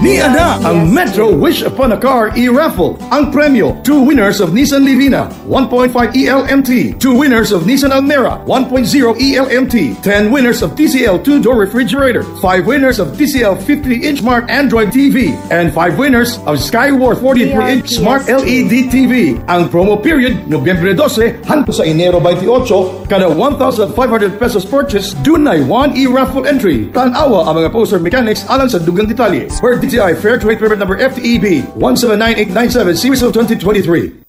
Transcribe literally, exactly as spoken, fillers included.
Niya na ang Metro Wish Upon a Car e-raffle. Ang premyo, two winners of Nissan Livina, one point five E L M T, two winners of Nissan Almera, one point oh E L M T, ten winners of T C L two-door refrigerator, five winners of T C L fifty-inch Smart Android T V, and five winners of Skyworth forty-three inch Smart L E D T V. Ang promo period, Nobyembre twelve hanggang sa Enero twenty-eight, kada one thousand five hundred pesos purchase, dunay one e-raffle entry. Tanawa ang mga poster mechanics alang sa dugang detalye. Per D T I Fair Trade Permit Number F T E B one seven nine eight nine seven Series of twenty twenty-three.